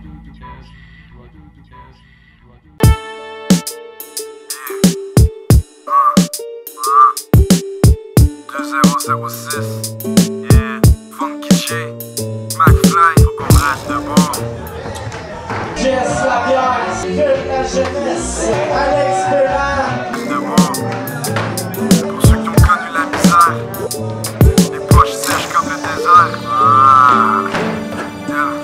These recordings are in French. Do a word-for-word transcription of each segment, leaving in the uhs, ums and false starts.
deux zéro zéro six, yeah, Funky J, McFly, faut qu'on reste debout. Jess Labiance, Phil la jeunesse, Alex Bellard. Debout, pour ceux qui ont connu la misère, les poches sèches comme le désert. Ah, yeah.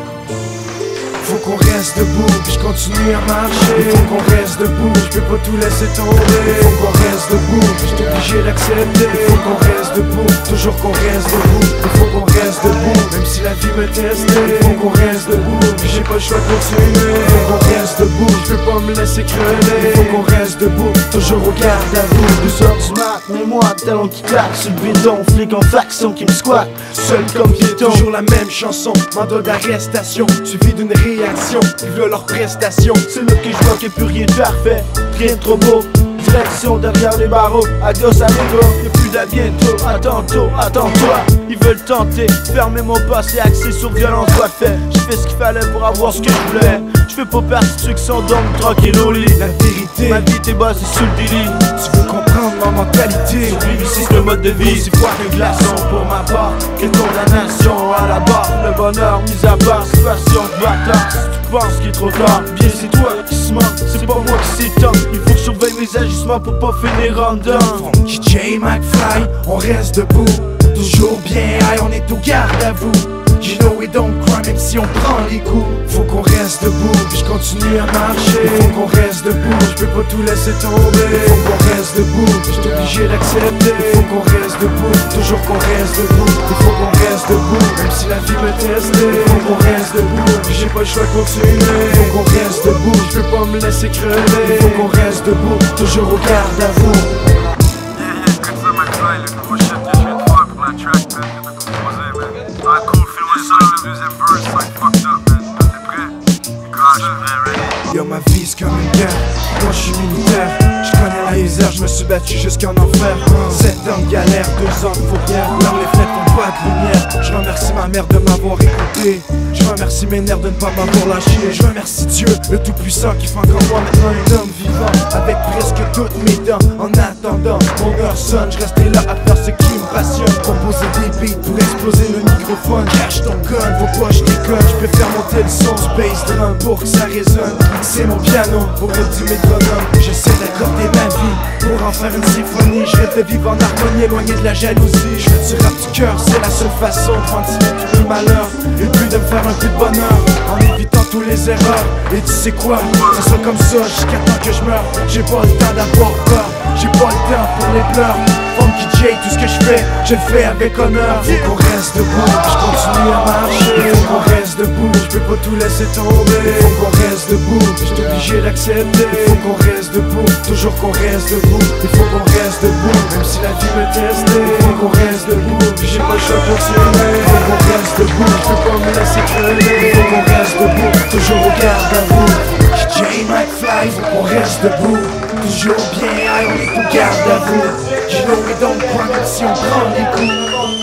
Faut qu'on reste debout, puis je continue à marcher. Faut qu'on reste debout, je peux pas tout laisser tomber. Faut qu'on reste debout, puis je suis obligé d'accepter. Faut qu'on reste debout, toujours qu'on reste debout. Il faut qu'on reste debout, même si la vie me teste. Faut qu'on reste debout, puis j'ai pas le choix de continuer. Faut qu'on reste debout, je peux pas me laisser crever. Faut qu'on reste debout, toujours au garde à vous. Deux heures du mat, mais moi, talon qui claque sur le béton, flic en faction qui me squatte, seul comme piéton. Toujours la même chanson, mandat d'arrestation, suivi d'une réaction, ils veulent leur prestation. C'est là que je vois qu'il n'y a plus rien de parfait, rien de trop beau. Direction derrière les barreaux, adios à l'ego. Y'a plus d'à bientôt, à tantôt, attends-toi. Ils veulent tenter, fermer mon passé axé sur violence, quoi fait. J'ai fait ce qu'il fallait pour avoir ce que je voulais. Je fais pas partie de ceux qui sont donc tranquilles au lit. La vérité, ma vie t'est basée sur le délit. Tu veux comprendre ma mentalité. Survivre ici c'est le mode de vie, c'est quoi un glaçon pour ma part. Quelle condamnation à la barre, le bonheur mis à part. Situation de bâtard, si tu penses qu'il est trop tard, bien c'est toi qui se ment, c'est pas moi qui s'étend. Il faut que je surveille mes agissements pour pas finir en dedans. Funky J, McFly, on reste debout. Toujours bien high, on est au garde à vous. You know we don't cry même si on prend les coups. Faut qu'on reste debout, puis je continue à marcher. Faut qu'on reste debout, je peux pas tout laisser tomber. Faut qu'on reste debout, puis je suis obligé d'accepter. Faut qu'on reste debout, toujours qu'on reste debout. Il faut qu'on reste debout, même si la vie me teste. Faut qu'on reste debout, puis j'ai pas le choix de continuer. Faut qu'on reste debout, je peux pas me laisser crever. Faut qu'on reste debout, toujours au garde à vous. Yeah, yeah, écoute ça, McFly, le nouveau shit que je viens de faire pour la track, man, que t'as composé, man. Ah, cool, fais-moi ça, le deuxième verse, ça va être fucked up, man. T'es prêt? Crash, prêt, ready? Yo, ma vie c'est comme une guerre, moi je suis militaire. Je connais les airs, je me suis battu jusqu'en enfer. Sept ans de galère, deux ans de fourrière. Là les fenêtres font pas de lumière. Je remercie ma mère de m'avoir écouté. Je remercie mes nerfs de ne pas m'avoir lâché. Je remercie Dieu, le tout-puissant qui fait encore moi maintenant un homme vivant. Avec presque toutes mes dents, en attendant mon heure sonne. Je restais là à faire ce qui me passionne. Composer des beats pour exploser le microphone. Cache ton gun, faut pas que je déconne. Je peux faire monter le son, space drum pour que ça résonne. C'est mon piano pour le du métronome. J'essaie d'accorder ma vie pour en faire une symphonie. Je rêve de vivre en harmonie, éloigné de la jalousie. Je fais du rap du cœur, c'est la seule façon de ventiler tout le malheur. Et puis de me faire un peu de bonheur en évitant tous les erreurs. Et tu sais quoi, ça sera comme ça jusqu'à temps que je meure. J'ai pas le temps d'avoir peur, j'ai pas le temps pour les pleurs. Funky J, tout ce que je fais, je le fais avec honneur. Faut qu'on reste debout, je continue à marcher. Faut qu'on reste debout, je peux pas tout laisser tomber. Faut qu'on reste debout, je suis obligé d'accepter. Faut qu'on reste debout, toujours qu'on reste debout. Il faut qu'on reste debout, même si la vie me teste. Faut qu'on reste debout, j'ai pas le choix de continuer. Faut qu'on reste debout, je peux pas me laisser crever. Faut qu'on reste debout, toujours au garde à vous. J, McFly, faut qu'on reste debout. Toujours bien high, on est au garde à vous. You know we don't cry même si on prend les coups.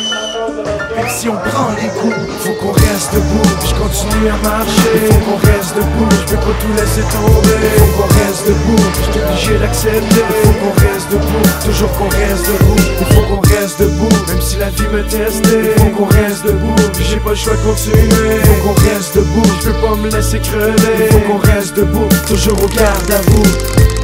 Même si on prend les coups, faut qu'on reste debout, puis je continue à marcher. Faut qu'on reste debout, je peux pas tout laisser tomber. Faut qu'on reste debout, je suis obligé d'accepter. Faut qu'on reste debout, toujours qu'on reste debout. Il faut qu'on reste debout, même si la vie me teste. Faut qu'on reste debout, puis j'ai pas le choix de continuer. Faut qu'on reste debout, je peux pas me laisser crever. Faut qu'on reste debout, toujours au garde à vous.